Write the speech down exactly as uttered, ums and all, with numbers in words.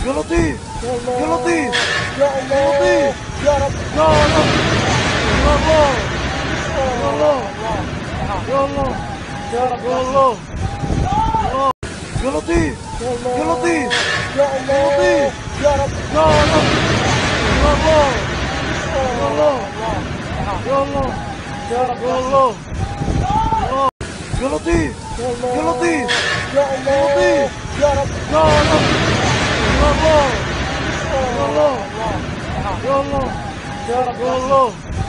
يا لطيف يا يا لطيف الله يا يا الله لطيف يا رب. يا الله يا الله يا الله الله يا الله يا رب يا رحمة. الله الله يا لطيف يا يا الله لطيف يا يا الله لطيف يا رب. يا الله يا الله يا الله يا الله يا رب يا رحمة. الله الله يا لطيف يا الله يا لطيف يا يا الله لطيف يا رب. يا الله يا الله يا الله يا الله يا رب يا رحمة. الله